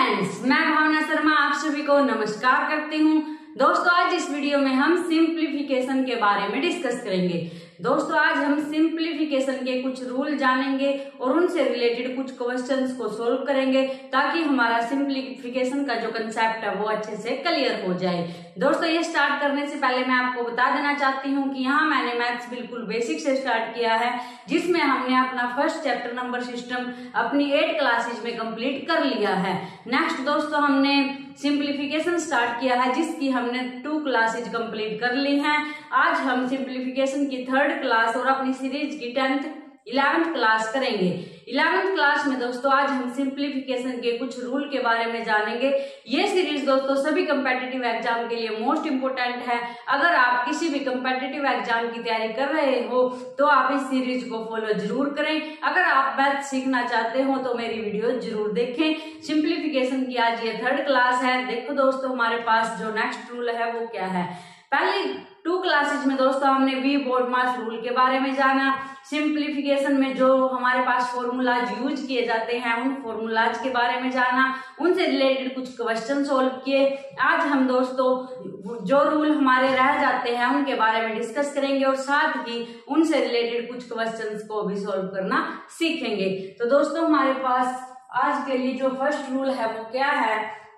Friends, मैं भावना शर्मा आप सभी को नमस्कार करती हूँ। दोस्तों, आज इस वीडियो में हम सिंप्लीफिकेशन के बारे में डिस्कस करेंगे। दोस्तों, आज हम सिंप्लीफिकेशन के कुछ रूल जानेंगे और उनसे रिलेटेड कुछ क्वेश्चंस को सोल्व करेंगे ताकि हमारा सिंप्लीफिकेशन का जो कंसेप्ट है वो अच्छे से क्लियर हो जाए। दोस्तों, ये स्टार्ट करने से पहले मैं आपको बता देना चाहती हूँ कि यहाँ मैंने मैथ्स बिल्कुल बेसिक से स्टार्ट किया है, जिसमें हमने अपना फर्स्ट चैप्टर नंबर सिस्टम अपनी 8 क्लासेज में कंप्लीट कर लिया है। नेक्स्ट दोस्तों, हमने सिंप्लीफिकेशन स्टार्ट किया है, जिसकी हमने 2 क्लासेज कंप्लीट कर ली हैं। आज हम सिंप्लीफिकेशन की 3rd क्लास और अपनी सीरीज की 10th 11th क्लास करेंगे। 11th क्लास में दोस्तों आज हम सिंप्लीफिकेशन के कुछ रूल के बारे में जानेंगे। ये सीरीज दोस्तों सभी कंपेटिटिव एग्जाम के लिए मोस्ट इंपोर्टेंट है। अगर आप किसी भी कंपेटिटिव एग्जाम की तैयारी कर रहे हो तो आप इस सीरीज को फॉलो जरूर करें। अगर आप मैथ सीखना चाहते हो तो मेरी वीडियो जरूर देखें। सिंप्लीफिकेशन की आज ये 3rd क्लास है। देखो दोस्तों, हमारे पास जो नेक्स्ट रूल है वो क्या है। पहले 2 क्लासेज में दोस्तों हमने वी बोडमास रूल के बारे में जाना। सिंप्लीफिकेशन में जो हमारे पास फॉर्मूलाज यूज किए जाते हैं उन फॉर्मूलाज के बारे में जाना, उनसे रिलेटेड कुछ क्वेश्चन सोल्व किए। आज हम दोस्तों जो रूल हमारे रह जाते हैं उनके बारे में डिस्कस करेंगे और साथ ही उनसे रिलेटेड कुछ क्वेश्चंस को भी सोल्व करना सीखेंगे। तो दोस्तों, हमारे पास आज के लिए जो फर्स्ट रूल है वो क्या है।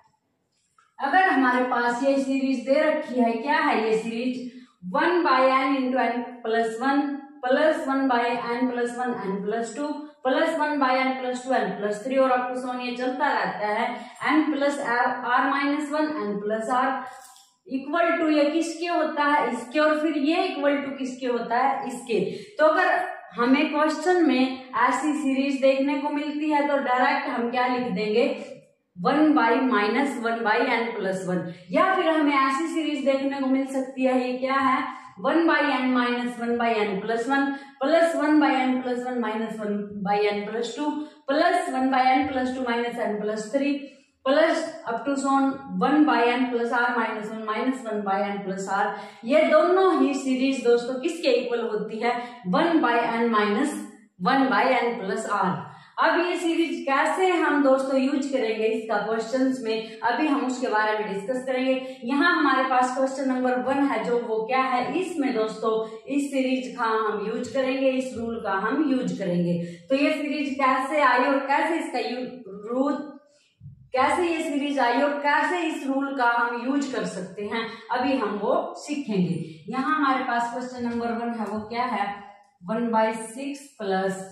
अगर हमारे पास ये सीरीज दे रखी है, क्या है ये series 1/n × n + 1 + 1/n + 1 n + 2 + 1/n + 2 n + 3 और अप टू सो ये चलता रहता है n + r - 1 n + r equal to ये किसके होता है, इसके, और फिर ये इक्वल टू किसके होता है, इसके। तो अगर हमें क्वेश्चन में ऐसी सीरीज देखने को मिलती है तो डायरेक्ट हम क्या लिख देंगे 1/-1/n + 1, या फिर हमें ऐसी सीरीज देखने को मिल सकती है, ये क्या है 1/n - 1/n + 1 + 1/n + 1 - 1/n + 2 + 1/n + 2 - n + 3 plus up to so on 1/n + r - 1 - 1/n + r। ये दोनों ही सीरीज दोस्तों किसके इक्वल होती है 1/n - 1/n + r। अब ये सीरीज कैसे हम दोस्तों यूज करेंगे इसका क्वेश्चंस में, अभी हम उसके बारे में डिस्कस करेंगे। यहाँ हमारे पास क्वेश्चन नंबर 1 है, जो वो क्या है, इसमें दोस्तों इस सीरीज का हम यूज करेंगे, इस रूल का हम यूज करेंगे। तो ये सीरीज कैसे आई और कैसे इसका रूल, कैसे ये सीरीज आई और कैसे इस रूल का हम यूज कर सकते हैं, अभी हम वो सीखेंगे। यहाँ हमारे पास क्वेश्चन नंबर 1 है, वो क्या है 1/6 +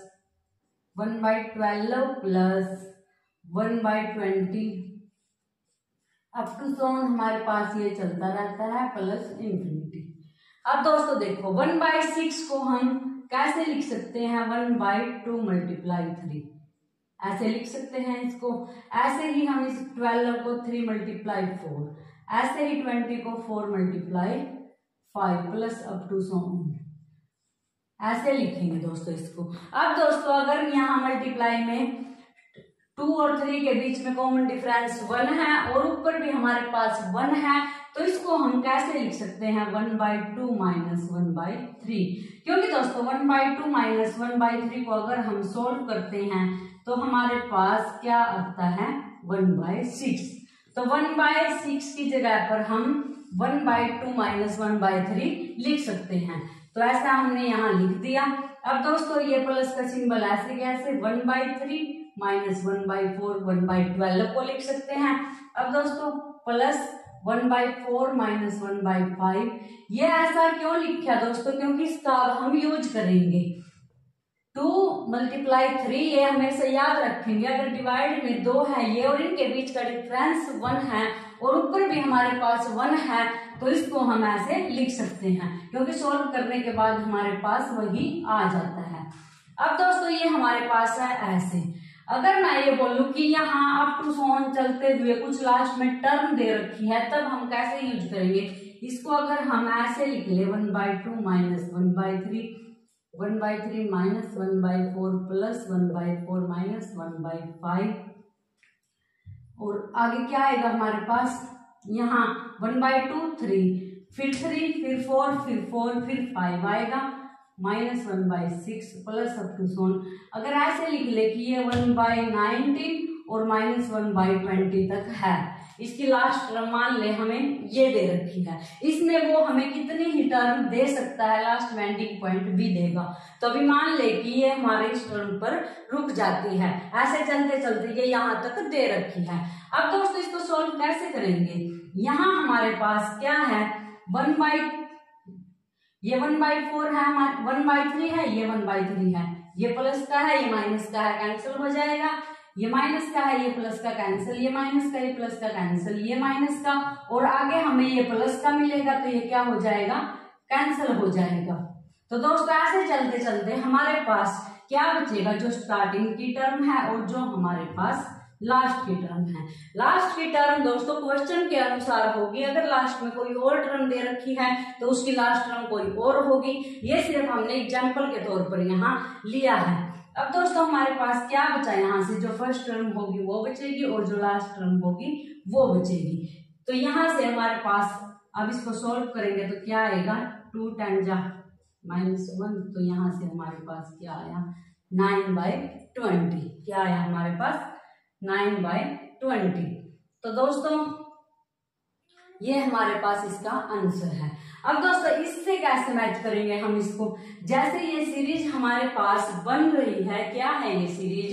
1/12 + 1/20 अप टू सोन हमारे पास ये चलता रहता है +∞। अब दोस्तों देखो 1/6 को हम कैसे लिख सकते हैं 1/2 × 3, ऐसे लिख सकते हैं इसको। ऐसे ही हम इस 12 को 3 × 4, ऐसे ही 20 को 4 × 5 प्लस अप टू सो ऐसे लिखेंगे दोस्तों इसको। अब दोस्तों अगर यहाँ मल्टीप्लाई में 2 और 3 के बीच में कॉमन डिफरेंस 1 है और ऊपर भी हमारे पास 1 है, तो इसको हम कैसे लिख सकते हैं 1/2 - 1/3, क्योंकि दोस्तों 1/2 - 1/3 को अगर हम सोल्व करते हैं तो हमारे पास क्या आता है 1/6। तो 1/6 की जगह पर हम 1/2 - 1/3 लिख सकते हैं। तो ऐसा हमने यहाँ लिख दिया। अब दोस्तों ये प्लस का सिंबल ऐसे कैसे 1/3 - 1/4 1/12 को लिख सकते हैं। अब दोस्तों प्लस 1/4 - 1/5, ये ऐसा क्यों लिखा दोस्तों, क्योंकि इसका हम यूज करेंगे 2 × 3, ये हमेशा याद रखेंगे। अगर डिवाइड में 2 है ये और इनके बीच का डिफरेंस 1 है और ऊपर भी हमारे पास 1 है, तो इसको हम ऐसे लिख सकते हैं, क्योंकि सोल्व करने के बाद हमारे पास वही आ जाता है। अब दोस्तों ये हमारे पास है ऐसे। अगर मैं ये बोलूं कि यहाँ अप टू सोन चलते हुए कुछ लास्ट में टर्म दे रखी है, तब हम कैसे यूज करेंगे इसको। अगर हम ऐसे लिख ले 1/2 - 1/3 1/3 - 1/4 + 1/4 - 1/5, और आगे क्या आएगा हमारे पास यहाँ 1/2 3, फिर 3, फिर 4, फिर 4, फिर 5 आएगा -1/6 प्लस अप टू सोन। अगर ऐसे लिख ले कि ये 1/19 और -1/20 तक है। इसकी लास्ट टर्म मान ले हमें ये दे रखी है, इसमें वो हमें कितनी ही टर्म दे सकता है, लास्ट में एंडिंग पॉइंट भी देगा। तो अभी मान ले कि ये हमारे इस टर्म पर रुक जाती है, ऐसे चलते चलते ये यहाँ तक दे रखी है। अब दोस्तों इसको सोल्व कैसे करेंगे, यहाँ हमारे पास क्या है, 1/4 है, 1/3 है, ये 1/3 है, ये प्लस का है, ये माइनस का है, कैंसिल हो जाएगा। ये माइनस का है, ये प्लस का कैंसिल, ये माइनस का, ये प्लस का कैंसिल, ये माइनस का, और आगे हमें ये प्लस का मिलेगा तो ये क्या हो जाएगा, कैंसिल हो जाएगा। तो दोस्तों ऐसे चलते चलते हमारे पास क्या बचेगा, जो स्टार्टिंग की टर्म है और जो हमारे पास लास्ट की टर्म है। लास्ट की टर्म दोस्तों क्वेश्चन के अनुसार होगी, अगर लास्ट में कोई और टर्म दे रखी है तो उसकी लास्ट टर्म कोई और होगी। ये सिर्फ हमने एग्जाम्पल के तौर पर यहाँ लिया है। अब दोस्तों हमारे पास क्या बचा, यहाँ से जो फर्स्ट टर्म होगी वो बचेगी और जो लास्ट टर्म होगी वो बचेगी। तो यहाँ से हमारे पास, अब इसको सोल्व करेंगे तो क्या आएगा, 2 10 -1, तो यहाँ से हमारे पास क्या आया, 9/20। क्या आया हमारे पास, 9/20। तो दोस्तों ये हमारे पास इसका आंसर है। अब दोस्तों इससे कैसे मैच करेंगे हम इसको, जैसे ये सीरीज हमारे पास बन रही है, क्या है ये सीरीज,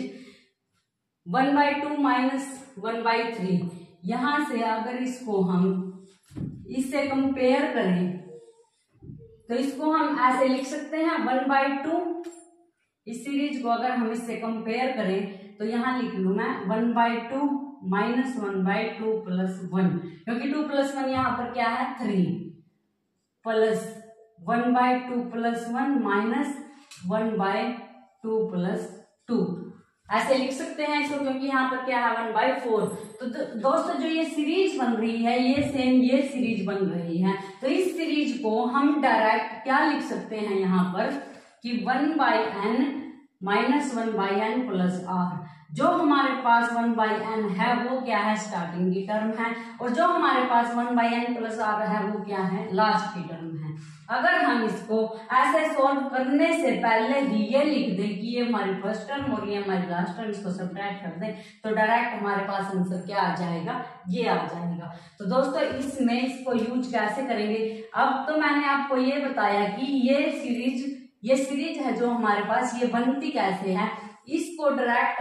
1/2 - 1/3। यहां से अगर इसको हम इससे कंपेयर करें तो इसको हम ऐसे लिख सकते हैं, 1/2, इस सीरीज को अगर हम इससे कंपेयर करें तो यहां लिख लू मैं 1/2 - 1/2 + 1, क्योंकि 2 + 1 यहाँ पर क्या है, 3, प्लस 1/2 + 1 - 1/2 + 2, ऐसे लिख सकते हैं इसको, क्योंकि यहाँ पर क्या है 1/4। तो दोस्तों जो ये सीरीज बन रही है, ये सेम ये सीरीज बन रही है, तो इस सीरीज को हम डायरेक्ट क्या लिख सकते हैं यहाँ पर कि 1/n - 1/n + r। जो हमारे पास 1/n है वो क्या है, स्टार्टिंग की टर्म है, और जो हमारे पास 1/n + r है वो क्या है, लास्ट की टर्म है। अगर हम इसको ऐसे सोल्व करने से पहले ही ये लिख दें कि ये हमारी फर्स्ट टर्म और ये हमारी लास्ट टर्म, इसको सब्ट्रैक्ट कर दें तो डायरेक्ट हमारे पास आंसर क्या आ जाएगा, ये आ जाएगा। तो दोस्तों इसमें इसको यूज कैसे करेंगे, अब तो मैंने आपको ये बताया कि ये सीरीज है जो हमारे पास, ये बनती कैसे है। इसको डायरेक्ट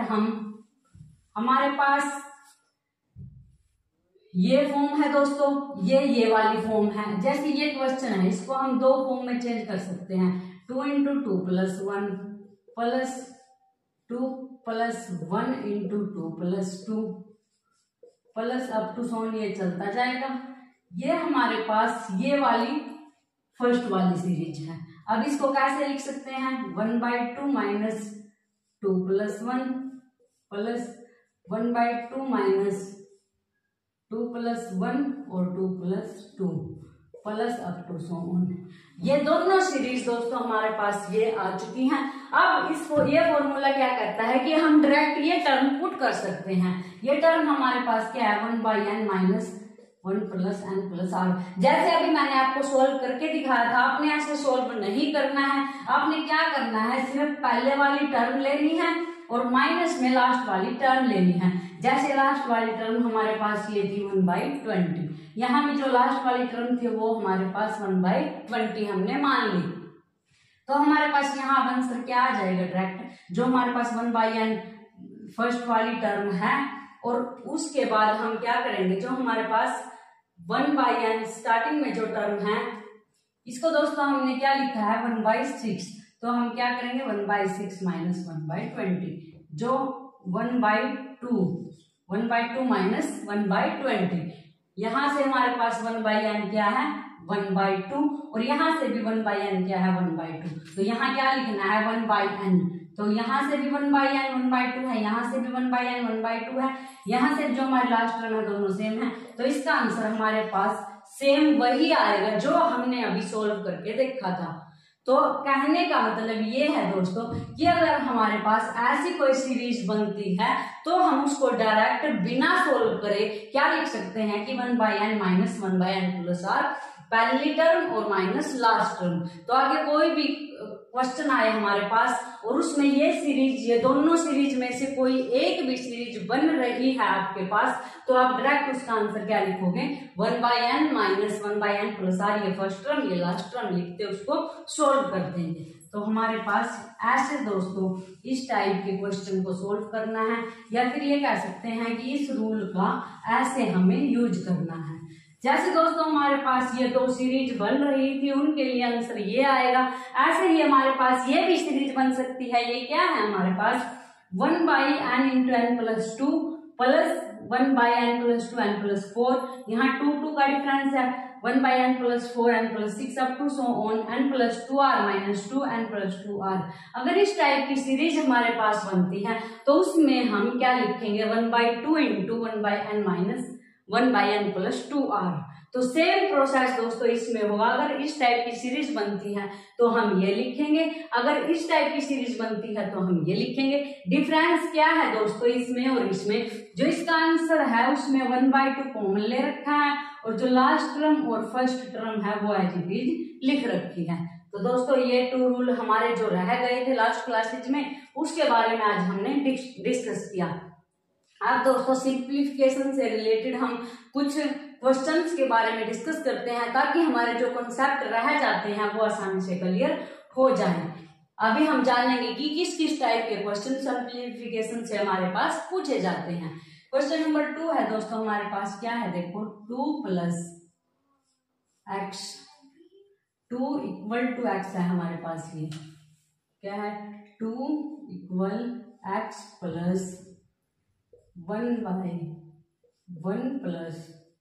हमारे पास ये फॉर्म है दोस्तों, ये वाली फॉर्म है। जैसे ये क्वेश्चन है, इसको हम दो फॉर्म में चेंज कर सकते हैं, 2 × 2 + 1 + 2 + 1 × 2 + 2 प्लस अप टू सोन ये चलता जाएगा। ये हमारे पास ये वाली फर्स्ट वाली सीरीज है। अब इसको कैसे लिख सकते हैं, 1/2 - 2 + 1 प्लस 1/2 - 2 + 1 और 2 + 2 plus up to so on. ये दोनों सीरीज दोस्तों हमारे पास ये आ चुकी हैं। अब इसको ये फॉर्मूला क्या कहता है कि हम डायरेक्ट ये टर्म पुट कर सकते हैं। ये टर्म हमारे पास क्या है, 1/n - 1 + n + r। जैसे अभी मैंने आपको सोल्व करके दिखाया था, आपने ऐसे सोल्व नहीं करना है। आपने क्या करना है, सिर्फ पहले वाली टर्म लेनी है और माइनस में लास्ट वाली टर्म लेनी है। जैसे लास्ट वाली टर्म हमारे पास ये थी 1/20, यहाँ में जो लास्ट वाली टर्म थी वो हमारे पास 1/20 हमने मान ली। तो हमारे पास यहाँ आंसर क्या आ जाएगा, डायरेक्ट जो हमारे पास 1/n फर्स्ट वाली टर्म है और उसके बाद हम क्या करेंगे, जो हमारे पास 1/n स्टार्टिंग में जो टर्म है इसको दोस्तों हमने क्या लिखा है 1/6, तो हम क्या करेंगे 1/6 - 1/20, जो 1/2 - 1/20। यहाँ से हमारे पास 1/n क्या है 1/2 और यहाँ से भी 1/n क्या है 1/2। तो यहाँ क्या लिखना है 1/n, तो यहाँ से भी 1/n 1/2 है, यहाँ से भी 1/n 1/2 है, यहाँ से जो हमारे लास्ट टर्म है दोनों सेम है। तो इसका आंसर हमारे पास सेम वही आएगा जो हमने अभी सोल्व करके देखा था। तो कहने का मतलब ये है दोस्तों कि अगर हमारे पास ऐसी कोई सीरीज बनती है तो हम उसको डायरेक्ट बिना सोल्व करे क्या लिख सकते हैं कि 1/n - 1/n + r पहली टर्म और माइनस लास्ट टर्म। तो आगे कोई भी क्वेश्चन आए हमारे पास और उसमें ये दोनों सीरीज में से कोई एक भी सीरीज बन रही है आपके पास, तो आप डायरेक्ट उसका आंसर क्या लिखोगे, 1/n minus 1/n plus r, ये फर्स्ट टर्म ये लास्ट टर्म लिखते उसको सोल्व कर देंगे। तो हमारे पास ऐसे दोस्तों इस टाइप के क्वेश्चन को सोल्व करना है, या फिर ये कह सकते हैं कि इस रूल का ऐसे हमें यूज करना है। जैसे दोस्तों हमारे पास ये दो सीरीज बन रही थी, उनके लिए आंसर ये आएगा। ऐसे ही हमारे पास ये भी सीरीज बन सकती है। ये क्या है हमारे पास 1/n into n plus 2 plus 1/n plus 2 n plus 4, यहाँ 2 का डिफरेंस है, 1/n plus 4 n plus 6 up to so on n plus 2r minus 2 n plus 2r। अगर इस टाइप की सीरीज हमारे पास बनती है तो उसमें हम क्या लिखेंगे, 1/2 into 1/n minus 1/n plus 2r। तो सेम प्रोसेस दोस्तों इसमें होगा। अगर इस टाइप की सीरीज बनती है तो हम ये लिखेंगे, अगर इस टाइप की सीरीज बनती है तो हम ये लिखेंगे। डिफरेंस क्या है दोस्तों इसमें और इसमें, जो इसका आंसर है उसमें 1/2 कॉमन ले रखा है और जो लास्ट टर्म और फर्स्ट टर्म है वो एज इट इज लिख रखी है। तो दोस्तों ये 2 रूल हमारे जो रह गए थे लास्ट क्लासेज में, उसके बारे में आज हमने डिस्कस किया। अब दोस्तों सिंप्लीफिकेशन से रिलेटेड हम कुछ क्वेश्चंस के बारे में डिस्कस करते हैं, ताकि हमारे जो कॉन्सेप्ट रह जाते हैं वो आसानी से क्लियर हो जाए। अभी हम जानेंगे कि किस किस टाइप के क्वेश्चन सिंप्लीफिकेशन से हमारे पास पूछे जाते हैं। क्वेश्चन नंबर 2 है दोस्तों हमारे पास, क्या है देखो, 2 plus x 2 equal to x है हमारे पास। ये क्या है, 2 equal x plus 1/1 plus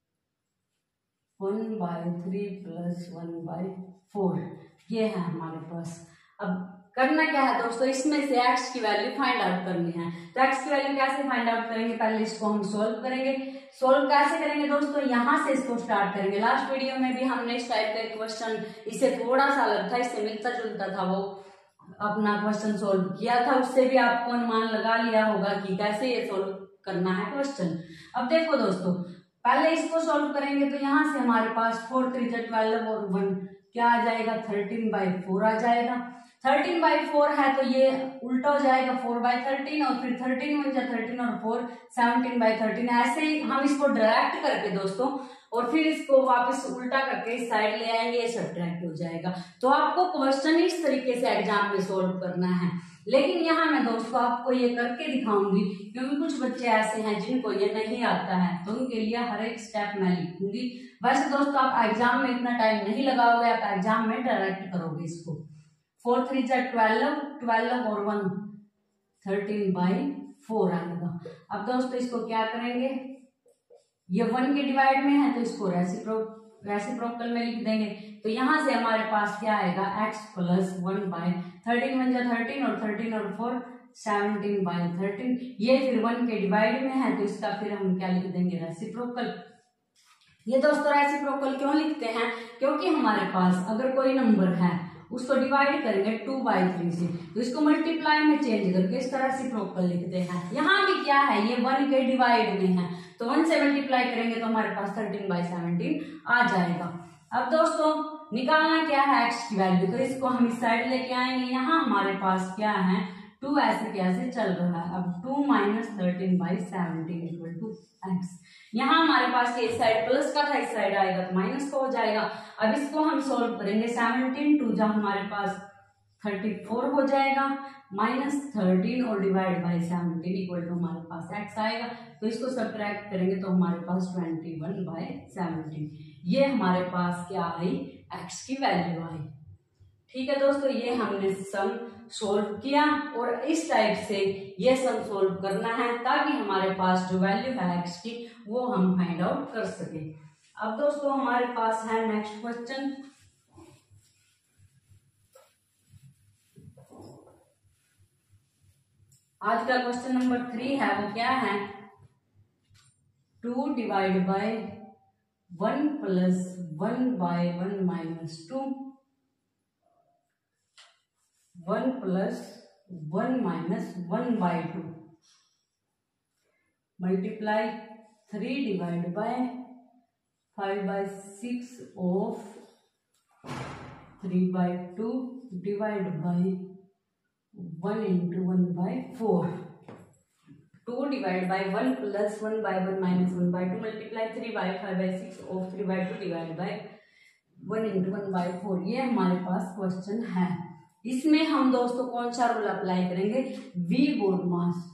1/3 plus 1/4, ये है हमारे पास। अब करना क्या है दोस्तों, इसमें से x की वैल्यू फाइंड आउट करनी है। तो x की वैल्यू कैसे फाइंड आउट करेंगे, पहले इसको हम सोल्व करेंगे। सोल्व कैसे करेंगे दोस्तों, यहाँ से इसको स्टार्ट करेंगे। लास्ट वीडियो में भी हमने इस टाइप का क्वेश्चन, इससे थोड़ा सा अलग था, इससे मिलता जुलता था, वो अपना क्वेश्चन सोल्व किया था, उससे भी आपको अनुमान लगा लिया होगा कि कैसे ये सोल्व करना है क्वेश्चन। अब देखो दोस्तों, पहले इसको सॉल्व करेंगे तो यहाँ से हमारे पास 4 3 12 और 1 क्या आ जाएगा, 13/4 आ जाएगा। 13/4 है तो ये उल्टा हो जाएगा 4/13, और फिर 13 1 13 और 4 17/13। ऐसे ही हम इसको डायरेक्ट करके दोस्तों और फिर इसको वापस उल्टा करके इस साइड ले आएंगे, ये सब्ट्रैक्ट हो जाएगा। तो आपको क्वेश्चन इस तरीके से एग्जाम में सोल्व करना है। लेकिन यहाँ मैं दोस्तों आपको ये करके दिखाऊंगी, क्योंकि कुछ बच्चे ऐसे हैं जिनको ये नहीं आता है, तो उनके लिए हर एक स्टेप मैं लिखूंगी। वैसे दोस्तों आप एग्जाम में इतना टाइम नहीं लगाओगे, आप एग्जाम में डायरेक्ट करोगे इसको। 4 3 12 12 और 1 13/4 आएगा। अब दोस्तों इसको क्या करेंगे, ये 1 के डिवाइड में है तो इसको रेसिप्रोकल में लिख देंगे। तो यहाँ से हमारे पास क्या आएगा, x प्लस 1/13 1 13 और 13 और 4 17/13। ये फिर 1 के डिवाइड में है तो इसका फिर हम क्या लिख देंगे, रेसिप्रोकल। ये दोस्तों रेसिप्रोकल क्यों लिखते हैं, क्योंकि हमारे पास अगर कोई नंबर है उसको डिवाइड करेंगे 2/3 से, तो इसको मल्टीप्लाई में चेंज करके इसका रेसिप्रोकल लिखते हैं। यहाँ भी क्या है, ये 1 के डिवाइड में है तो 1 से मल्टीप्लाई करेंगे तो हमारे पास 13/17 आ जाएगा। अब दोस्तों निकालना क्या है x की वैल्यू, तो इसको हम इस साइड लेके आएंगे। यहाँ हमारे पास क्या है, 2 ऐसे कैसे चल रहा है। अब 2 माइनस 13/17 इक्वल टू x। यहाँ हमारे पास ये साइड प्लस का था, इस साइड आएगा तो माइनस का हो जाएगा। अब इसको हम सोल्व करेंगे, 17 2 जहाँ हमारे पास 34 हो जाएगा, माइनस 13 और डिवाइड बाई 17 इक्वल टू हमारे पास x आएगा। तो इसको सब्ट्रैक्ट करेंगे तो हमारे पास 21/17, ये हमारे पास क्या आई, x की वैल्यू आई। ठीक है दोस्तों, ये हमने सम सोल्व किया और इस टाइप से ये सम सोल्व करना है, ताकि हमारे पास जो वैल्यू है x की वो हम फाइंड आउट कर सके। अब दोस्तों हमारे पास है नेक्स्ट क्वेश्चन। आज का क्वेश्चन नंबर 3 है, वो क्या है, 2 divide by 1 plus 1/1 minus 2 1 plus 1 minus 1/2 multiply 3 divide by 5/6 of 3/2 divide by 1 into 1/4, 2 divided by 1 plus 1/1 minus 1/2 multiply 3/5/6 of 3/2 divided by 1 into 1/4। ये हमारे पास क्वेश्चन है। इसमें हम दोस्तों कौन सा रूल अप्लाई करेंगे? वी बोर्ड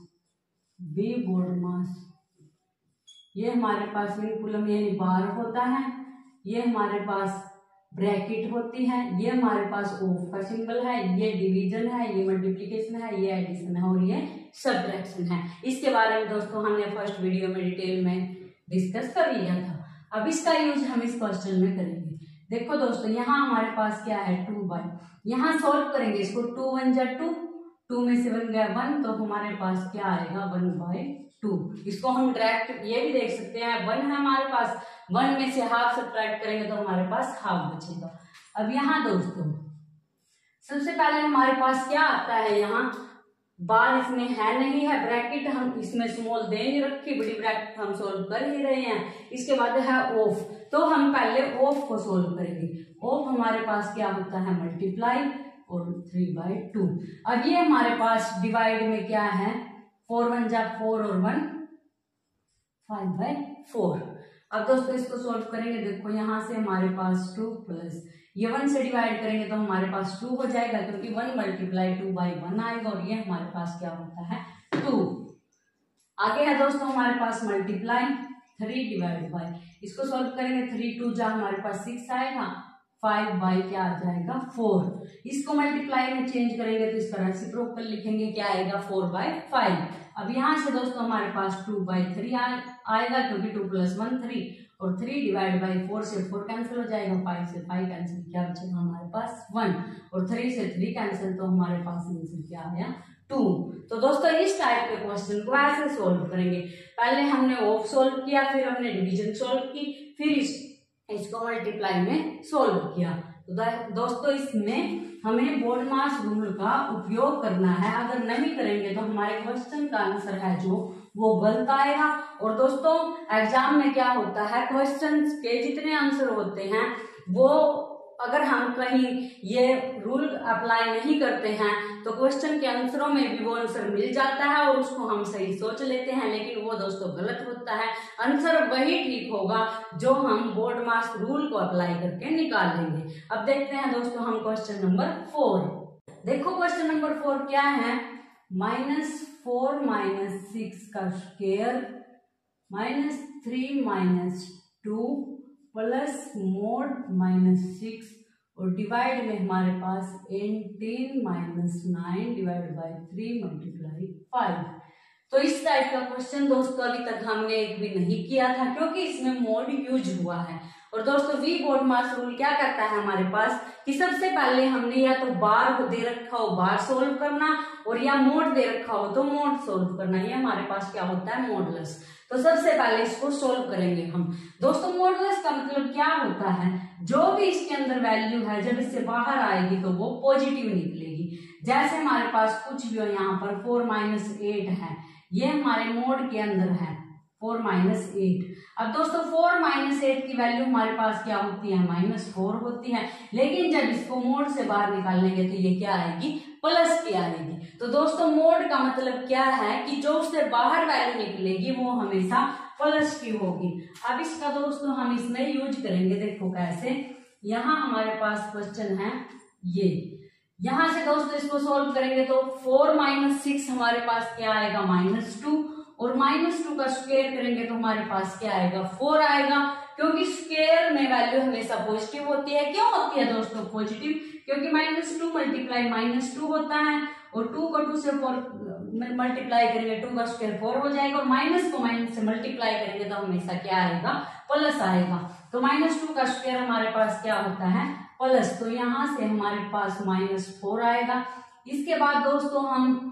मास। ये हमारे पास इन कूलम यानी बार होता है, ये हमारे पास ब्रैकेट होती है, ये हमारे पास ऑफ का सिंबल है, ये डिवीजन है, ये मल्टीप्लिकेशन है, ये एडिशन है और ये सब्ट्रैक्शन है। इसके बारे में दोस्तों हमने फर्स्ट वीडियो में डिटेल में डिस्कस कर लिया था। अब इसका यूज हम इस क्वेश्चन में करेंगे। देखो दोस्तों, यहाँ हमारे पास क्या है 2/, यहाँ सॉल्व करेंगे इसको। 2 1 जा 2, 2 में से 1 गया 1, तो हमारे पास क्या आएगा 1/2। इसको हम डायरेक्ट ये भी देख सकते हैं, 1 है हमारे पास, 1 में से हाफ सब्ट्रैक्ट करेंगे तो हमारे पास हाफ बचेगा। अब यहाँ दोस्तों सबसे पहले हमारे पास क्या आता है, यहाँ बार इसमें है नहीं है, ब्रैकेट हम इसमें स्मॉल दे नहीं रखी, बड़ी ब्रैकेट हम सोल्व कर ही रहे हैं। इसके बाद है ऑफ, तो हम पहले ऑफ को सोल्व करेंगे। ऑफ हमारे पास क्या होता है मल्टीप्लाई और 3/2। अब ये हमारे पास डिवाइड में क्या है, 4 1 जा 4 और 1 5/4। अब दोस्तों इसको सोल्व करेंगे। देखो यहाँ से हमारे पास 2 प्लस ये 1 से डिवाइड करेंगे तो हमारे पास 2 हो जाएगा, क्योंकि 1 मल्टीप्लाई 2/1 आएगा और ये हमारे पास क्या होता है 2। आगे है दोस्तों हमारे पास मल्टीप्लाई 3 डिवाइड बाई, इसको सोल्व करेंगे 3 2 जा हमारे पास 6 आएगा, 5 क्या आ जाएगा 4। इसको मल्टीप्लाई में चेंज करेंगे तो इसका रेसिप्रोकल लिखेंगे, क्या आएगा 4/5। अब यहाँ से दोस्तों हमारे पास 2/3 आएगा, क्योंकि 2 + 1 3 और 3 डिवाइड बाई 4 से 4 कैंसिल हो जाएगा, 5 से 5 कैंसिल, क्या बचेगा हमारे पास 1 और 3 से 3 कैंसिल, तो हमारे पास आंसर क्या आया 2। तो दोस्तों इस टाइप के क्वेश्चन को ऐसे सोल्व करेंगे। पहले हमने ऑफ सोल्व किया, फिर हमने डिवीजन सोल्व की, फिर इसको मल्टीप्लाई में सोल्व किया। तो दोस्तों इसमें हमें बोर्ड मास रूल का उपयोग करना है, अगर नहीं करेंगे तो हमारे क्वेश्चन का आंसर है जो वो गलत आएगा। और दोस्तों एग्जाम में क्या होता है, क्वेश्चन के जितने आंसर होते हैं वो अगर हम कहीं ये रूल अप्लाई नहीं करते हैं तो क्वेश्चन के आंसरों में भी वो आंसर मिल जाता है और उसको हम सही सोच लेते हैं, लेकिन वो दोस्तों गलत होता है। आंसर वही ठीक होगा जो हम बोर्ड मास रूल को अप्लाई करके निकाल लेंगे। अब देखते हैं दोस्तों हम क्वेश्चन नंबर 4। देखो क्वेश्चन नंबर 4 क्या है, -4 - 6 का स्क्वायर -3 - 2 प्लस मोड -6 और डिवाइड में हमारे पास 18 - 9 डिवाइड बाई 3 मल्टीप्लाई 5। तो इस टाइप का क्वेश्चन दोस्तों अभी तक हमने एक भी नहीं किया था, क्योंकि इसमें मोड यूज हुआ है। और दोस्तों वी बोर्ड मास रूल क्या करता है हमारे पास कि सबसे पहले हमने या तो बार दे रखा हो बार सोल्व करना, और या मोड दे रखा हो तो मोड सोल्व करना। ये हमारे पास क्या होता है मॉडुलस। तो सबसे पहले इसको सोल्व करेंगे हम। दोस्तों मॉडुलस का मतलब क्या होता है, जो भी इसके अंदर वैल्यू है जब इससे बाहर आएगी तो वो पॉजिटिव निकलेगी। जैसे हमारे पास कुछ भी हो, यहाँ पर 4 - 8 है, ये हमारे मोड के अंदर है 4 - 8। अब दोस्तों 4 - 8 की वैल्यू हमारे पास क्या होती है -4 होती है, लेकिन जब इसको मोड से बाहर निकालेंगे तो ये क्या आएगी प्लस की आएगी। तो दोस्तों मोड का मतलब क्या है कि जो उससे बाहर वैल्यू निकलेगी वो हमेशा प्लस की होगी। अब इसका दोस्तों हम इसमें यूज करेंगे, देखो कैसे। यहाँ हमारे पास क्वेश्चन है ये, यहाँ से दोस्तों इसको सोल्व करेंगे तो 4 - 6 हमारे पास क्या आएगा -2 और -2 का स्क्वायर करेंगे तो हमारे पास क्या आएगा 4 आएगा, क्योंकि स्क्वायर में वैल्यू हमेशा पॉजिटिव होती है। क्यों होती है दोस्तों पॉजिटिव, क्योंकि -2 मल्टीप्लाई -2 होता है और 2 को 2 से 4 मल्टीप्लाई करेंगे 2 का स्क्वायर 4 हो जाएगा, और माइनस को माइनस से मल्टीप्लाई करेंगे तो हमेशा क्या आएगा प्लस आएगा। तो -2 का स्क्वायर हमारे पास क्या होता है प्लस, तो यहाँ से हमारे पास -4 आएगा। इसके बाद दोस्तों हम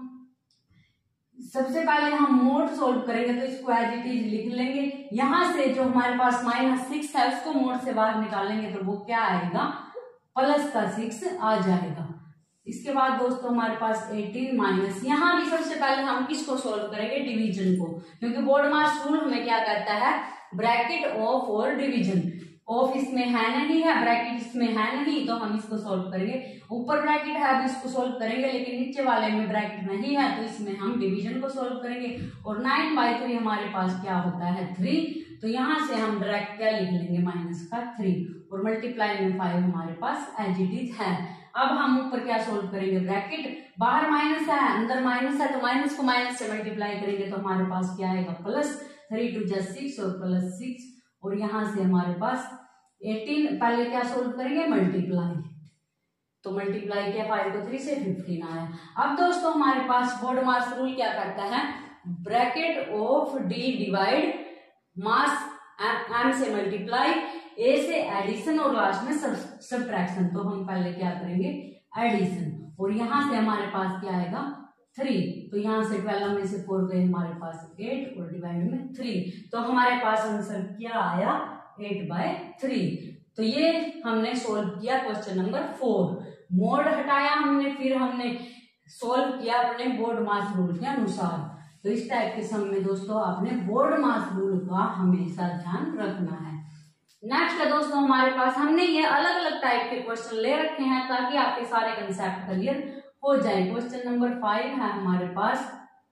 सबसे पहले हम मोड सोल्व करेंगे तो इसको एज इट इज लिख लेंगे। यहां से जो हमारे पास -6 है उसको मोड से बाहर निकालेंगे तो वो क्या आएगा प्लस का 6 आ जाएगा। इसके बाद दोस्तों हमारे पास 18 माइनस, यहाँ भी सबसे पहले हम किसको सोल्व करेंगे डिवीजन को, क्योंकि बोर्ड मास रूल हमें क्या कहता है ब्रैकेट ऑफ और डिवीजन। ऑफ इसमें है नहीं है, ब्रैकेट इसमें है नहीं, तो हम इसको सोल्व करेंगे। ऊपर ब्रैकेट है, अब इसको सोल्व करेंगे, लेकिन नीचे वाले में ब्रैकेट नहीं है, तो इसमें हम डिवीजन को सोल्व करेंगे। और 9/3 हमारे पास क्या होता है 3, तो यहाँ से हम डायरेक्ट क्या लिख लेंगे माइनस का 3, और मल्टीप्लाई में 5 हमारे पास एज इट इज है। अब हम ऊपर क्या सोल्व करेंगे, ब्रैकेट बाहर माइनस है अंदर माइनस है, तो माइनस को माइनस से मल्टीप्लाई करेंगे तो हमारे पास क्या आएगा प्लस 3 2 जा 6 और प्लस 6, और यहाँ से हमारे पास 18। पहले क्या सोल्व करेंगे मल्टीप्लाई, तो मल्टीप्लाई किया 5 को 3 से 15 आया। अब दोस्तों हमारे पास बोर्ड मास रूल क्या करता है, ब्रैकेट ऑफ डी डिवाइड मास एम से मल्टीप्लाई, ए से एडिशन और लास्ट में सब्ट्रैक्शन। तो हम पहले क्या करेंगे एडिशन, और यहाँ से हमारे पास क्या आएगा 3, तो यहाँ से 12 में से 4 गए हमारे पास 8 और डिवाइड में 3, तो हमारे पास आंसर क्या आया 8/3। तो ये हमने सोल्व किया क्वेश्चन नंबर 4। मोड हटाया हमने, फिर हमने सोल्व किया अपने बोर्ड मास रूल के अनुसार। तो इस टाइप के सम में दोस्तों आपने बोर्ड मास रूल का हमेशा ध्यान रखना है। नेक्स्ट है दोस्तों हमारे पास, हमने ये अलग अलग टाइप के क्वेश्चन ले रखे हैं ताकि आपके सारे कंसेप्ट क्लियर हो जाए। क्वेश्चन नंबर 5 है हमारे पास,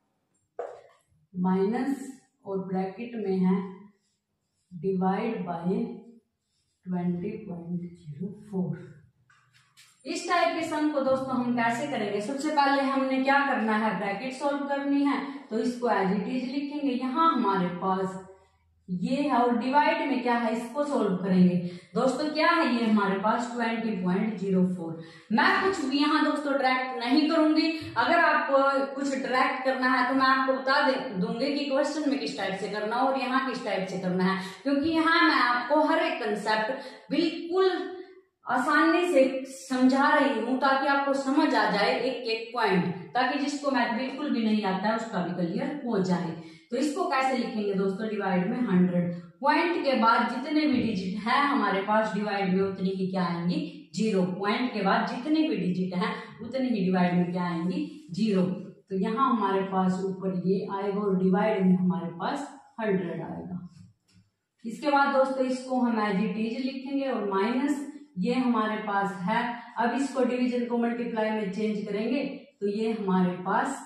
माइनस और ब्रैकेट में है डिवाइड बाय 20.04। इस टाइप के सम को दोस्तों हम कैसे करेंगे, सबसे पहले हमने क्या करना है ब्रैकेट सॉल्व करनी है, तो इसको एज इट इज लिखेंगे। यहाँ हमारे पास ये है और डिवाइड में क्या है इसको सोल्व करेंगे। दोस्तों क्या है ये हमारे पास 20.04। मैं कुछ भी यहाँ दोस्तों डायरेक्ट नहीं करूंगी, अगर आपको कुछ डायरेक्ट करना है तो मैं आपको बता दूंगी कि क्वेश्चन में किस टाइप से करना है और यहाँ किस टाइप से करना है, क्योंकि यहाँ मैं आपको हर एक कंसेप्ट बिल्कुल आसानी से समझा रही हूँ ताकि आपको समझ आ जाए एक एक पॉइंट, ताकि जिसको मैथ बिल्कुल भी नहीं आता है उसका भी क्लियर हो जाए। तो इसको कैसे लिखेंगे दोस्तों, डिवाइड में 100, पॉइंट के बाद जितने भी डिजिट है हमारे पास डिवाइड में उतनी ही क्या आएंगी 0। पॉइंट के बाद जितने भी डिजिट हैं उतनी ही डिवाइड में क्या आएंगी 0। तो यहाँ हमारे पास ऊपर ये आएगा और डिवाइड में हमारे पास 100 आएगा। इसके बाद दोस्तों इसको हम एज इट इज लिखेंगे और माइनस ये हमारे पास है। अब इसको डिवीजन को मल्टीप्लाई में चेंज करेंगे तो ये हमारे पास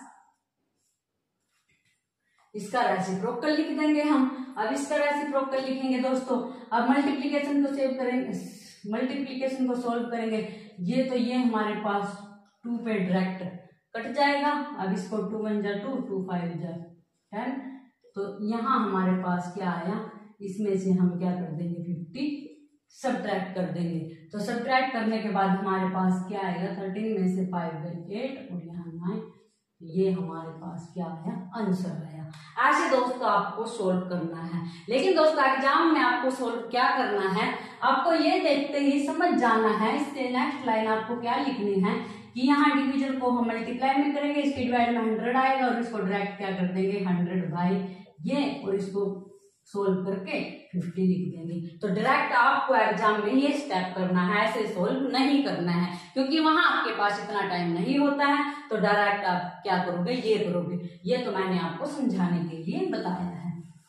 इसका रेसिप्रोकल लिख देंगे हम। अब इसका रेसिप्रोकल लिखेंगे दोस्तों। अब मल्टीप्लिकेशन को सेव करेंगे, मल्टीप्लिकेशन को सॉल्व करेंगे। ये तो ये हमारे पास 2 पे डायरेक्ट कट जाएगा। अब इसको 2 1 जा 2, 2 5 जा 10, तो यहाँ हमारे पास क्या आया, इसमें से हम क्या कर देंगे 50 सब्ट्रैक्ट कर देंगे। तो सब्ट्रैक्ट करने के बाद हमारे पास क्या आएगा 13 में से 5/8 और यहाँ 9, ये हमारे पास क्या आया आंसर आया। ऐसे दोस्तों आपको सोल्व करना है, लेकिन दोस्तों एग्जाम में आपको सोल्व क्या करना है, आपको ये देखते ही समझ जाना है। इससे नेक्स्ट लाइन आपको क्या लिखनी है कि यहाँ डिवीजन को हम मल्टीप्लाई में करेंगे, इसके डिवाइड में 100 आएगा और इसको डायरेक्ट क्या कर देंगे 100 बाई ये, और इसको सोल्व करके 50 लिख देंगे। तो डायरेक्ट आपको एग्जाम में ये स्टेप करना है, ऐसे सोल्व नहीं करना है, क्योंकि वहां आपके पास इतना टाइम नहीं होता है। तो डायरेक्ट आप क्या करोगे, ये करोगे। ये तो मैंने आपको समझाने के लिए बताया है।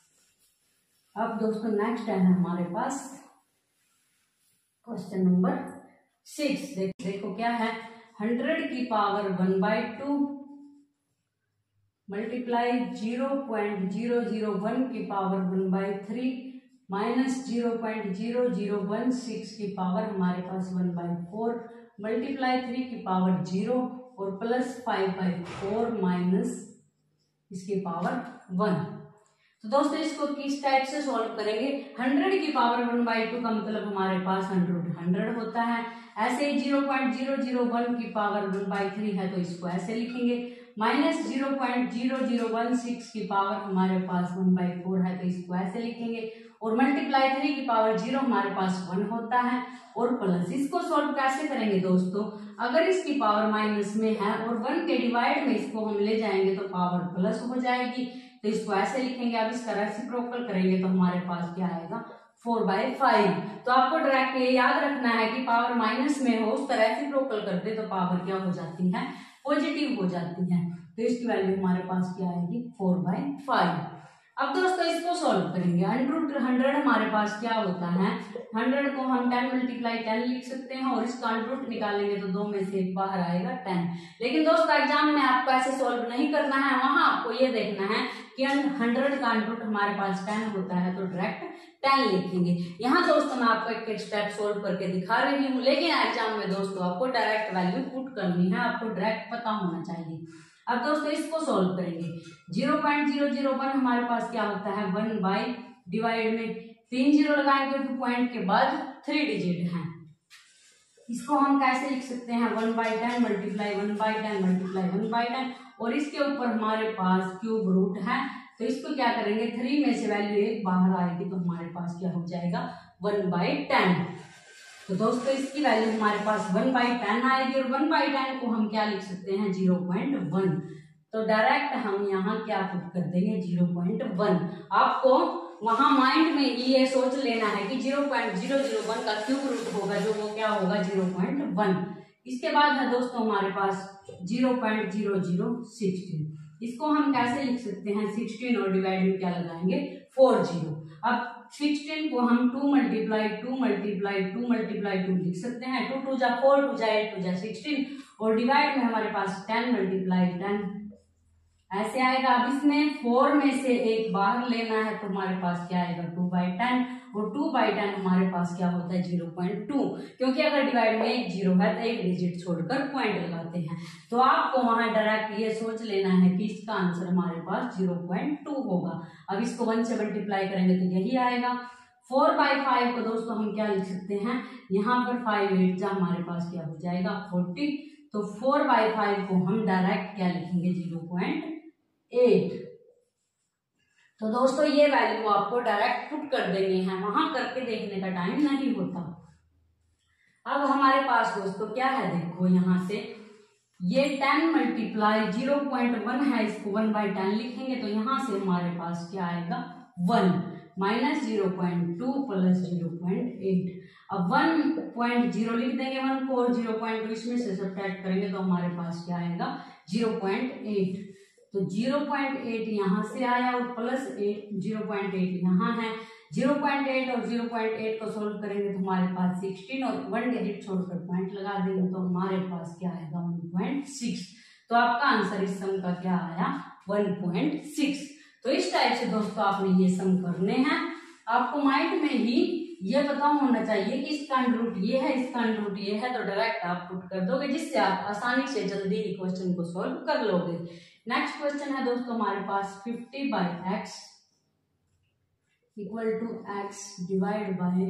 अब दोस्तों नेक्स्ट है हमारे पास क्वेश्चन नंबर 6। देखो क्या है, 100 की पावर 1/2 मल्टीप्लाई 0.001 की पावर 1/3 माइनस 0.0016 की पावर हमारे पास 1/4 मल्टीप्लाई 3 की पावर 0 और प्लस 5/4 माइनस इसकी पावर 1। तो दोस्तों इसको किस टाइप से सॉल्व करेंगे, 100 की पावर 1/2 का मतलब हमारे पास 100 होता है। ऐसे ही 0.001 की पावर 1/3 है तो इसको ऐसे लिखेंगे। माइनस 0.0016 की पावर हमारे पास 1/4 है तो इसको ऐसे लिखेंगे। और मल्टीप्लाई 3 की पावर 0 हमारे पास 1 होता है और प्लस। इसको सॉल्व कैसे करेंगे दोस्तों, अगर इसकी पावर माइनस में है और 1 के डिवाइड में इसको हम ले जाएंगे तो पावर प्लस हो जाएगी, तो इसको ऐसे लिखेंगे। अब इसका रेसिप्रोकल करेंगे तो हमारे पास क्या आएगा 4/5। तो आपको डायरेक्ट ये याद रखना है कि पावर माइनस में हो उसका रेसिप्रोकल कर दे तो पावर क्या हो जाती है, पॉजिटिव हो जाती है। तो इसकी वैल्यू हमारे पास क्या आएगी 4/5। अब दोस्तों इसको सॉल्व करेंगे। √100 हमारे पास क्या होता है, 100 को हम 10 × 10 लिख सकते हैं और इसका √ निकालेंगे तो 2 में से 1 बाहर आएगा 10। लेकिन दोस्तों एग्जाम में आपको ऐसे सॉल्व नहीं करना है, वहां आपको ये देखना है कि 100 का √ हमारे पास 10 होता है तो डायरेक्ट 10 लिखेंगे। यहाँ दोस्तों मैं आपको एक स्टेप सोल्व करके दिखा रही हूँ, लेकिन एग्जाम में दोस्तों आपको डायरेक्ट वैल्यू पुट करनी है, आपको डायरेक्ट पता होना चाहिए। अब दोस्तों इसको सोल्व करेंगे। 0.001 हमारे पास क्या होता है, 1 बाई डिवाइड में 3 0 लगाएंगे तो पॉइंट के बाद 3 डिजिट हैं। इसको हम कैसे लिख सकते हैं, 1/10 मल्टीप्लाई 1/10 मल्टीप्लाई 1/10 और इसके ऊपर हमारे पास क्यूब रूट है, तो इसको क्या करेंगे 3 में से वैल्यू 1 बाहर आएगी तो हमारे पास क्या हो जाएगा 1/10। तो दोस्तों इसकी वैल्यू हमारे पास 1/10 आएगी और 1/10 को हम क्या लिख सकते हैं 0.1। तो डायरेक्ट हम यहाँ क्या पुट कर देंगे 0.1। आपको वहां माइंड में ये सोच लेना है कि 0.001 का क्यूब रूट होगा जो वो क्या होगा 0.1। इसके बाद है दोस्तों हमारे पास 0.0016। इसको हम कैसे लिख सकते हैं 16 और डिवाइड में क्या लगाएंगे 40। अब 16 को हम 2 × 2 × 2 × 2 लिख सकते हैं, 2 2 जा 4 2 जा 8 2 जा 16 और डिवाइड में हमारे पास 10 × 10 ऐसे आएगा। अब इसमें 4 में से 1 बाहर लेना है तो हमारे पास क्या आएगा 2/10 और 2/10 हमारे पास क्या होता है 0.2, क्योंकि अगर डिवाइड में 1 0 है तो 1 डिजिट छोड़कर पॉइंट लगाते हैं। तो आपको वहां डायरेक्ट ये सोच लेना है कि इसका आंसर हमारे पास 0.2 होगा। अब इसको 1 से मल्टीप्लाई करेंगे तो यही आएगा। 4/5 को दोस्तों हम क्या लिख सकते हैं, यहाँ पर 5 8 जा हमारे पास क्या हो जाएगा 40। तो 4/5 को हम डायरेक्ट क्या लिखेंगे 0.8। तो दोस्तों ये वैल्यू आपको डायरेक्ट पुट कर देनी है, वहां करके देखने का टाइम नहीं होता। अब हमारे पास दोस्तों क्या है, देखो यहाँ से ये 10 × 0.1 है, इसको 1/10 लिखेंगे तो यहाँ से हमारे पास क्या आएगा 1 माइनस 0.2 प्लस 0.8। अब 1.0 लिख देंगे 1 को और 0.2 इसमें से सब्ट्रैक्ट करेंगे तो हमारे पास क्या आएगा 0.8। तो 0.8 यहाँ से आया और प्लस 0.8 यहाँ है। 0.8 और 0.8 को सोल्व करेंगे तो हमारे पास 16 और 1 डिजिट छोड़कर पॉइंट लगा देंगे तो हमारे पास क्या आएगा 1.6। तो आपका आंसर इस सम का क्या आया 1.6। तो इस टाइप से दोस्तों आपने ये सम करने हैं। आपको माइंड में ही ये पता होना चाहिए कि इसका √ ये है, इसका √ ये है, तो डायरेक्ट आप पुट कर दोगे जिससे आप आसानी से जल्दी क्वेश्चन को सोल्व कर लोगे। नेक्स्ट क्वेश्चन है दोस्तों हमारे पास 50/x equal to x divide by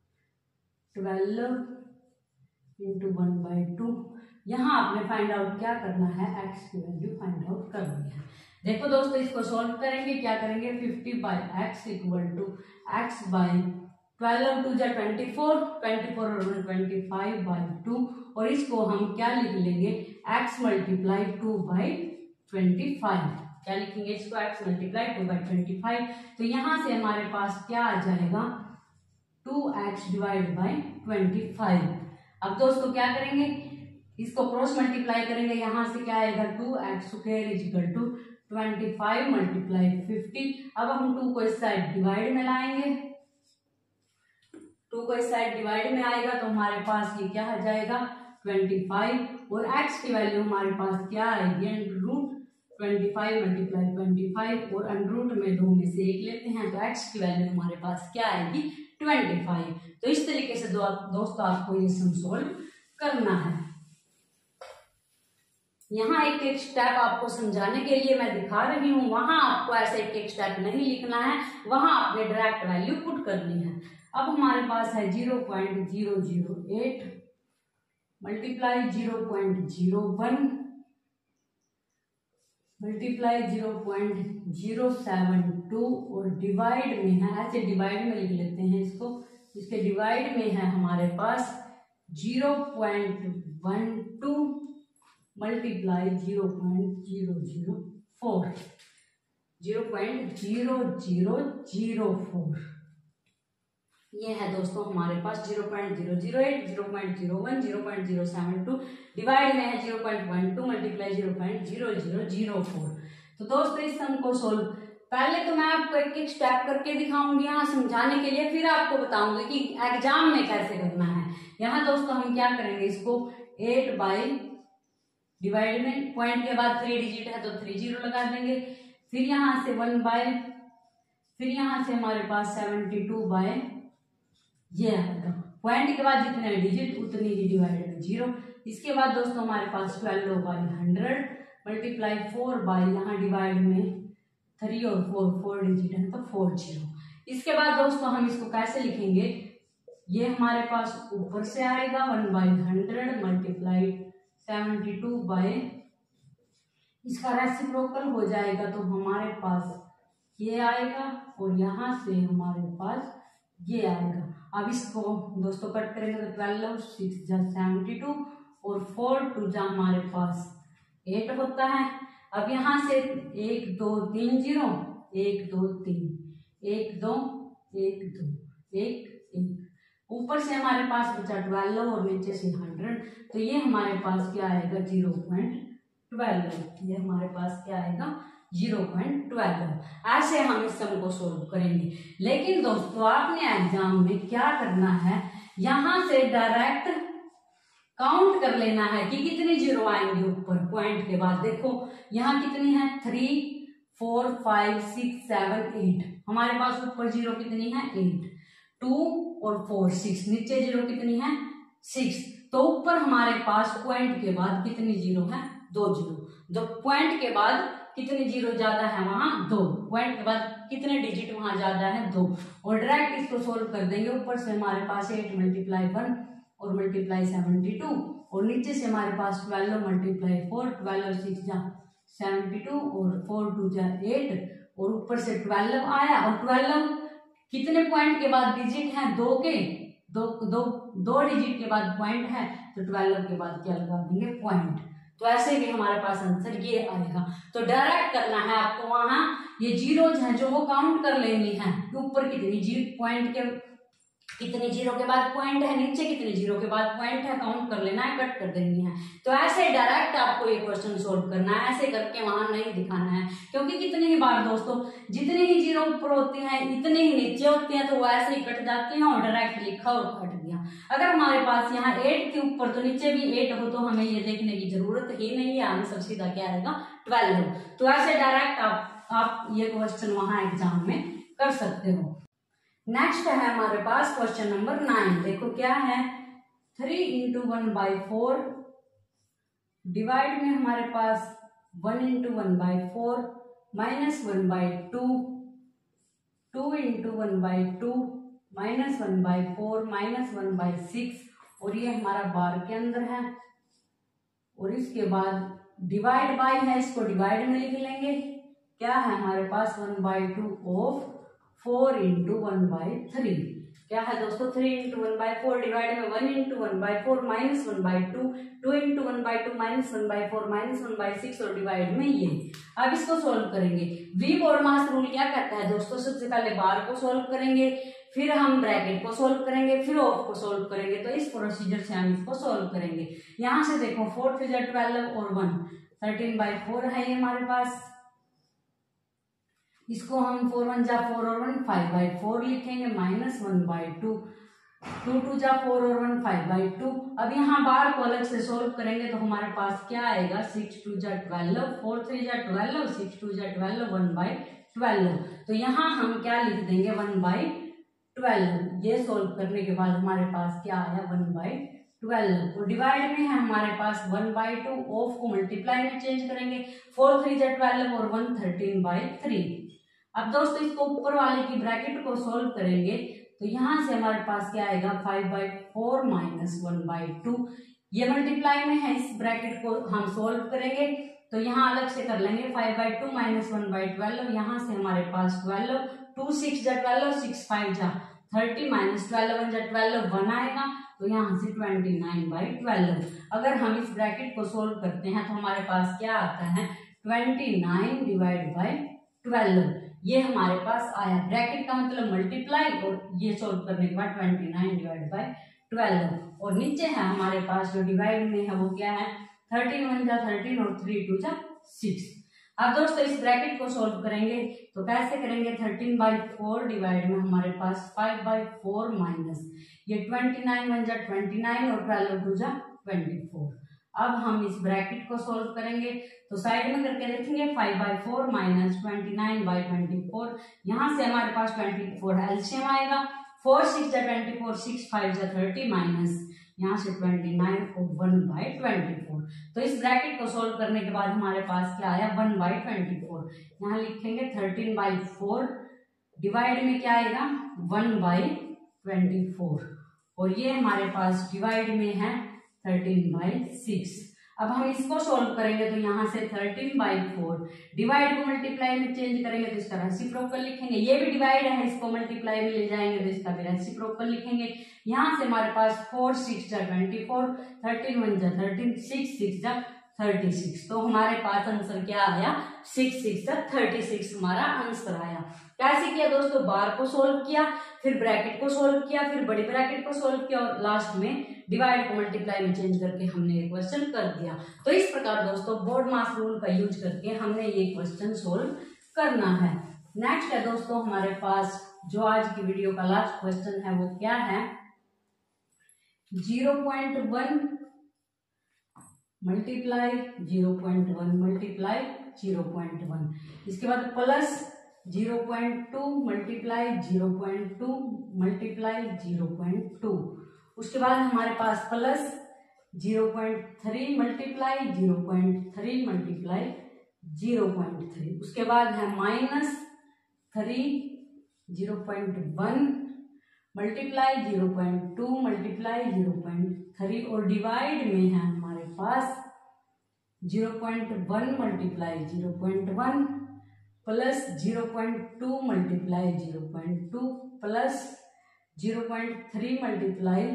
12 into 1/2। यहाँ आपने फाइंड आउट क्या करना है, x की वैल्यू फाइंड आउट करनी है। देखो दोस्तों इसको सॉल्व करेंगे, क्या करेंगे 50/x equal to x bye 12 2 जा 24 24 और 25/2 और इसको हम क्या लिख लेंगे x मल्टीप्लाई 2/25। क्या लिखेंगे इसको x मल्टीप्लाई 2/25। तो यहाँ से हमारे पास क्या आ जाएगा 2x डिवाइड बाय 25। अब दोस्तों क्या करेंगे, इसको क्रॉस मल्टीप्लाई करेंगे, यहाँ से क्या आएगा 2x square equal to 25 multiply 50। अब हम 2 को इस साइड डिवाइड में लाएंगे, 2 को इस साइड डिवाइड में आएगा तो हमारे पास ये क्या आ जाएगा 25 और x की वैल्यू हमारे पास क्या आएगी √25 मल्टीप्लाई 25 और √ में 2 में से 1 लेते हैं तो x की वैल्यू हमारे पास क्या आएगी 25। तो इस तरीके से दोस्तों आपको ये सम सोल्व करना है। यहाँ एक स्टेप आपको समझाने के लिए मैं दिखा रही हूँ, वहां आपको ऐसे एक स्टेप नहीं लिखना है, वहां आपने डायरेक्ट वैल्यू पुट करनी है। अब हमारे पास है 0.008 मल्टीप्लाई 0.01 मल्टीप्लाई 0.072 और डिवाइड में है, ऐसे डिवाइड में लिख लेते हैं इसको, इसके डिवाइड में है हमारे पास 0.12 मल्टीप्लाई 0.004 0.0004। ये है दोस्तों हमारे पास 0.008 0.01 0.072 डिवाइड में है 0.12 मल्टीप्लाई 0.0004। तो दोस्तों इस सम को सोल्व पहले तो मैं आपको एक एक स्टेप करके दिखाऊंगी यहाँ समझाने के लिए, फिर आपको बताऊंगी कि एग्जाम में कैसे करना है। यहाँ दोस्तों हम क्या करेंगे, इसको 8 बाई डिवाइड में पॉइंट के बाद 3 डिजिट है तो 3 जीरो लगा देंगे, फिर यहाँ से 1 बाय, फिर यहाँ से हमारे पास 72 बाय, ये आएगा पॉइंट के बाद जितने डिजिट उतनी ही डिवाइड में 0। इसके बाद दोस्तों हमारे पास 12 बाई 100 मल्टीप्लाई 4 बाई, यहाँ डिवाइड में 3 और 4 डिजिट है तो 4 जीरो। इसके बाद दोस्तों हम इसको कैसे लिखेंगे, ये हमारे पास ऊपर से आएगा 1 बाई 100 मल्टीप्लाई 72 बाई, इसका रेसिप्रोकल हो जाएगा तो हमारे पास ये आएगा और यहाँ से हमारे पास ये आएगा। अब इसको दोस्तों कट करेंगे तो 12 6 जा 72 और 4 2 जा हमारे पास 8 होता है। अब यहाँ से 1 2 3 0 1 2 3 1 2 1 2 1 1, ऊपर से हमारे पास बचा 12 और नीचे से 100, तो ये हमारे पास क्या आएगा 0.12, ये हमारे पास क्या आएगा 0.12। ऐसे हम इस सम को सोल्व करेंगे। लेकिन दोस्तों आपने एग्जाम में क्या करना है, यहाँ से डायरेक्ट काउंट कर लेना है कि कितने जीरो आएंगे ऊपर पॉइंट के बाद। देखो यहाँ कितनी है 3 4 5 6 7 8, हमारे पास ऊपर जीरो कितनी है 8, 2 और 4 6, नीचे जीरो कितनी है 6, तो ऊपर हमारे पास पॉइंट के बाद कितनी जीरो है 2 जीरो। जो पॉइंट के बाद कितने जीरो ज्यादा है वहां 2, पॉइंट के बाद कितने डिजिट वहां ज्यादा है 2, और डायरेक्ट इसको सोल्व कर देंगे। ऊपर से हमारे पास 8 मल्टीप्लाई 1 और मल्टीप्लाई 72 और नीचे से हमारे पास 12 मल्टीप्लाई 4, 12 6 जा 72 और 4 2 जा 8 और ऊपर से 12 आया, और 12 कितने पॉइंट के बाद डिजिट है 2 के, दो डिजिट के बाद पॉइंट है तो 12 के बाद क्या लगा देंगे पॉइंट। तो ऐसे भी हमारे पास आंसर ये आएगा। तो डायरेक्ट करना है आपको, वहां ये जीरोज हैं जो वो काउंट कर लेनी है, ऊपर कितनी जीरो पॉइंट के कितने जीरो के बाद पॉइंट है, नीचे कितने जीरो के बाद पॉइंट है, काउंट कर लेना है, कट कर देनी है। तो ऐसे डायरेक्ट आपको ये क्वेश्चन सोल्व करना है, ऐसे करके वहां नहीं दिखाना है, क्योंकि कितनी ही बार दोस्तों जितने ही जीरो ऊपर होते हैं इतने ही नीचे होते हैं, तो वो ऐसे ही कट जाते हैं और डायरेक्ट लिखा और कट गया। अगर हमारे पास यहाँ 8 के ऊपर तो नीचे भी 8 हो तो हमें ये देखने की जरूरत ही नहीं है, आंसर सीधा क्या आएगा 12। तो ऐसे डायरेक्ट आप ये क्वेश्चन वहां एग्जाम में कर सकते हो। नेक्स्ट है हमारे पास क्वेश्चन नंबर 9। देखो क्या है, 3 इंटू 1/4 डिवाइड में हमारे पास 1 into 1/4 minus 1/2, 2 into 1/2 minus 1/4 minus 1/6, और ये हमारा बार के अंदर है, और इसके बाद डिवाइड बाय है, इसको डिवाइड में लिख लेंगे। क्या है हमारे पास 1/2 ऑफ 4 इंटू 1/3। क्या है दोस्तों 3 इंटू 1/4 डिवाइड में 1 into 1/4 minus 1/2, 2 into 1/2 minus 1/4 minus 1/6 और डिवाइड में ये। अब इसको सोल्व करेंगे। वी बोर्डमास रूल क्या कहता है दोस्तों, सबसे पहले बार को सोल्व करेंगे, फिर हम ब्रैकेट को सोल्व करेंगे, फिर ऑफ को सोल्व करेंगे। तो इस प्रोसीजर से हम इसको सोल्व करेंगे। यहाँ से देखो 4 3 12 और 1 13/4 है ये हमारे पास, इसको हम 4 1 जा 4 और 1 5/4 लिखेंगे, माइनस 1/2, 2 2 जा 4 और 1 5/2। अब यहाँ बार को अलग से सोल्व करेंगे तो हमारे पास क्या आएगा 6 2 जा 12, 4 3 जा 12, 6 2 जा 12, 1/12। तो यहाँ हम क्या लिख देंगे 1/12। ये सोल्व करने के बाद हमारे पास क्या आया 1/12, और डिवाइड में है हमारे पास 1/2, ऑफ को मल्टीप्लाई में चेंज करेंगे, 4 3 जा 12 और 1 13/3। अब दोस्तों इसको ऊपर वाले की ब्रैकेट को सोल्व करेंगे तो यहाँ से हमारे पास क्या आएगा 5/4 माइनस 1/2, ये मल्टीप्लाई में है, इस ब्रैकेट को हम सोल्व करेंगे तो यहाँ अलग से कर लेंगे 5/2 माइनस 1/12, यहाँ से हमारे पास 12, 2 6 जा 12, 6 5 जा 30 माइनस 12 1 जा 12, 1 आएगा, तो यहाँ से 29/12। अगर हम इस ब्रैकेट को सोल्व करते हैं तो हमारे पास क्या आता है 29 डिवाइड बाई 12, ये हमारे पास आया। ब्रैकेट का मतलब मल्टीप्लाई, और ये सोल्व करने के बाद 29 डिवाइड बाई 12, और नीचे है हमारे पास जो डिवाइड में है वो क्या है 13 1 जा 13 और 3 2 जा 6। अब दोस्तों इस ब्रैकेट को सोल्व करेंगे तो कैसे करेंगे, 13/4 डिवाइड में हमारे पास 5/4 माइनस ये 29 1 जा 29 और 12 2 जा 24। अब हम इस ब्रैकेट को सोल्व करेंगे तो साइड में करके देखेंगे 5/4 माइनस 29/24। यहाँ से हमारे पास 24 एलसीएम आएगा, 4 6 जा 24, 6 5 जा 30 माइनस यहाँ से 29 और 1/24। तो इस ब्रैकेट को सोल्व करने के बाद हमारे पास क्या आया 1/24। यहाँ लिखेंगे 13/4 डिवाइड में क्या आएगा 1/24 और ये हमारे पास डिवाइड में है 13/6। अब हम इसको सोल्व करेंगे तो यहाँ से 13/4 डिवाइड को मल्टीप्लाई में चेंज करेंगे तो इसका रेसिप्रोकल लिखेंगे, ये भी डिवाइड है इसको मल्टीप्लाई में ले जाएंगे तो इसका भी रेसिप्रोकल लिखेंगे। यहाँ से हमारे पास 4 6 जा 24, 13 1 जा 13, 6 6 जा 36। तो हमारे पास आंसर क्या आया 6 6 जा 36 हमारा आंसर आया। कैसे किया दोस्तों, बार को सोल्व किया, फिर ब्रैकेट को सोल्व किया, फिर बड़ी ब्रैकेट को सोल्व किया और लास्ट में डिवाइड को मल्टीप्लाई में चेंज करके हमने ये क्वेश्चन कर दिया। तो इस प्रकार दोस्तों बोर्ड मास रूल का यूज करके हमने ये क्वेश्चन सोल्व करना है। नेक्स्ट है दोस्तों हमारे पास जो आज की वीडियो का लास्ट क्वेश्चन है वो क्या है 0.1 मल्टीप्लाई 0.1 मल्टीप्लाई 0.1, इसके बाद प्लस 0.2 मल्टीप्लाई 0.2 मल्टीप्लाई 0.2, उसके बाद हमारे पास प्लस 0.3 मल्टीप्लाई 0.3 मल्टीप्लाई 0.3, उसके बाद है माइनस 3 0.1 मल्टीप्लाई 0.2 मल्टीप्लाई 0.3 और डिवाइड में है हमारे पास 0.1 multiply 0.1 plus 0.2 multiply 0.2 plus 0.3 multiply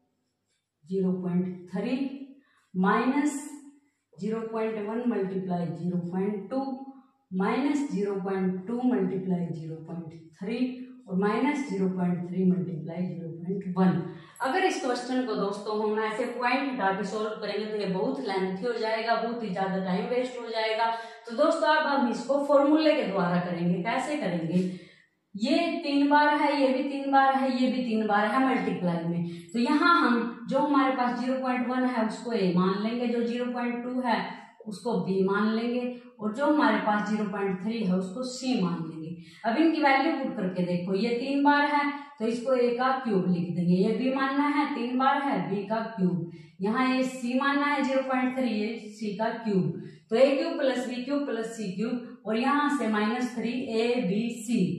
0.3 minus 0.1 multiply 0.2 minus 0.2 multiply 0.3 और माइनस 0.3 मल्टीप्लाई 0.1। अगर इस क्वेश्चन को दोस्तों हम ऐसे पॉइंट हटा के सोल्व करेंगे तो ये बहुत लेंथी हो जाएगा, बहुत ही ज्यादा टाइम वेस्ट हो जाएगा। तो दोस्तों अब हम इसको फॉर्मूले के द्वारा करेंगे। कैसे करेंगे, ये 3 बार है, ये भी 3 बार है, ये भी 3 बार है मल्टीप्लाई में, तो यहाँ हम जो हमारे पास 0.1 है उसको ए मान लेंगे, जो 0.2 है उसको बी मान लेंगे और जो हमारे पास 0.3 है उसको सी मान लेंगे। अब इनकी वैल्यू पुट करके देखो, ये 3 बार है तो इसको ए का क्यूब लिख देंगे, ये बी मानना है 3 बार है बी का क्यूब, यहाँ ये सी मानना है 0.3 ये सी का क्यूब, तो A cube plus B cube plus C cube और यहाँ से -3 ए बी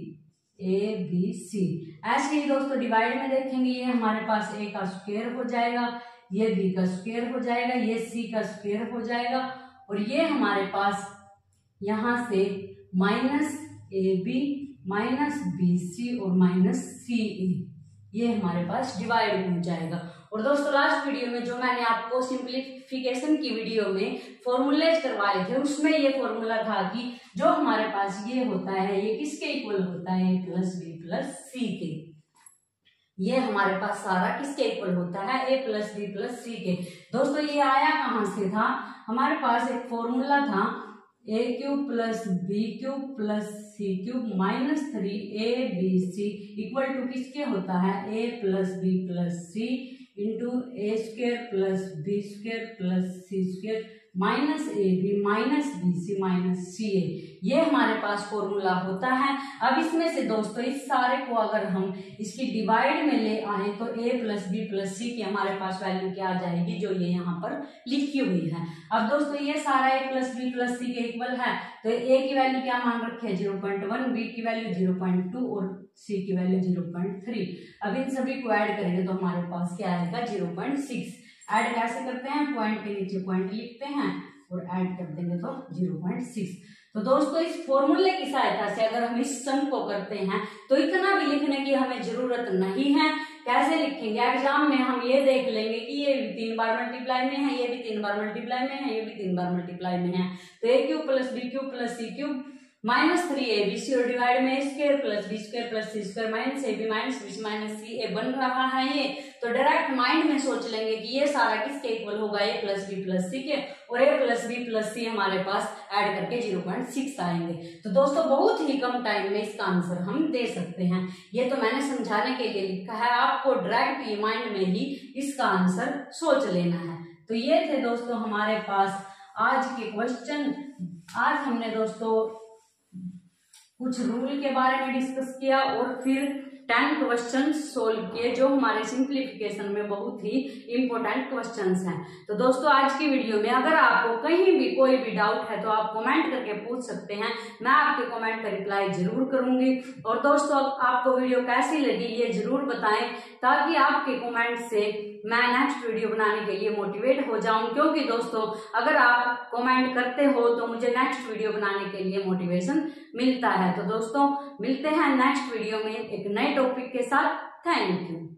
सी। ऐसे ही दोस्तों डिवाइड में देखेंगे, ये हमारे पास ए का स्क्वायर हो जाएगा, ये बी का स्क्वायर हो जाएगा, ये सी का स्क्वायर हो जाएगा और ये हमारे पास यहाँ से -ab -bc और -ca ये हमारे पास डिवाइड हो जाएगा। और दोस्तों लास्ट वीडियो में जो मैंने आपको सिंप्लीफिकेशन की वीडियो में फॉर्मूलेज करवाए थे उसमें ये फॉर्मूला था कि जो हमारे पास ये होता है ये किसके इक्वल होता है, a + b + c के। ये हमारे पास सारा किसके इक्वल होता है, a + b + c के। दोस्तों ये आया कहाँ से था, हमारे पास एक फॉर्मूला था a³ + b³ + c³ -3abc = किसके होता है, a + b + c into a² + b² + c² -ab -bc -ca, ये हमारे पास फॉर्मूला होता है। अब इसमें से दोस्तों इस सारे को अगर हम इसकी डिवाइड में ले आए तो a + b + c की हमारे पास वैल्यू क्या आ जाएगी, जो ये यहाँ पर लिखी हुई है। अब दोस्तों ये सारा a + b + c के इक्वल है तो a की वैल्यू क्या मान रखी है 0.1, b की वैल्यू 0.2 और c की वैल्यू 0.3। अब इन सभी को ऐड करेंगे तो हमारे पास क्या आएगा 0.6। ऐड कैसे करते हैं, पॉइंट के नीचे पॉइंट लिखते हैं और ऐड कर देंगे तो 0.6। तो दोस्तों इस फॉर्मूले की सहायता से अगर हम इस सम को करते हैं तो इतना भी लिखने की हमें जरूरत नहीं है। कैसे लिखेंगे, एग्जाम में हम ये देख लेंगे कि ये भी 3 बार मल्टीप्लाई में है, ये भी 3 बार मल्टीप्लाई में है, ये भी 3 बार मल्टीप्लाई में है, तो a³ + b³ + c³ -3abc और डिवाइड में a² + b² + c² -ab -bc -ca बन रहा है ये, तो डायरेक्ट माइंड में सोच लेंगे कि ये सारा किसके इक्वल होगा, a + b + c के। और a plus B plus C हमारे पास ऐड करके 0.6 आएंगे। तो दोस्तों बहुत ही कम टाइम में इसका आंसर हम दे सकते हैं। ये तो मैंने समझाने के लिए लिखा है, आपको डायरेक्ट माइंड में ही इसका आंसर सोच लेना है। तो ये थे दोस्तों हमारे पास आज के क्वेश्चन। आज हमने दोस्तों कुछ रूल के बारे में डिस्कस किया और फिर 10 क्वेश्चन सोल्व किए जो हमारे सिंप्लीफिकेशन में बहुत ही इंपॉर्टेंट क्वेश्चंस हैं। तो दोस्तों आज की वीडियो में अगर आपको कहीं भी कोई भी डाउट है तो आप कमेंट करके पूछ सकते हैं, मैं आपके कमेंट का रिप्लाई जरूर करूंगी। और दोस्तों आपको वीडियो कैसी लगी ये जरूर बताएं, ताकि आपके कमेंट से मैं नेक्स्ट वीडियो बनाने के लिए मोटिवेट हो जाऊं, क्योंकि दोस्तों अगर आप कमेंट करते हो तो मुझे नेक्स्ट वीडियो बनाने के लिए मोटिवेशन मिलता है। तो दोस्तों मिलते हैं नेक्स्ट वीडियो में एक नए टॉपिक के साथ। Thank you.